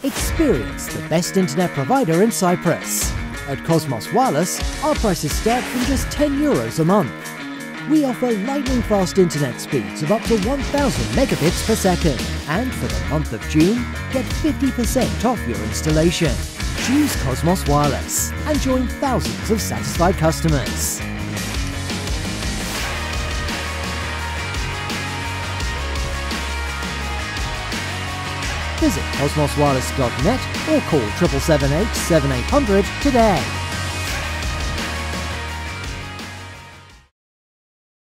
Experience the best internet provider in Cyprus. At Cosmos Wireless, our prices start from just €10 a month. We offer lightning-fast internet speeds of up to 1000 megabits per second. And for the month of June, get 50% off your installation. Choose Cosmos Wireless and join thousands of satisfied customers. Visit cosmoswireless.net or call 777 7800 today.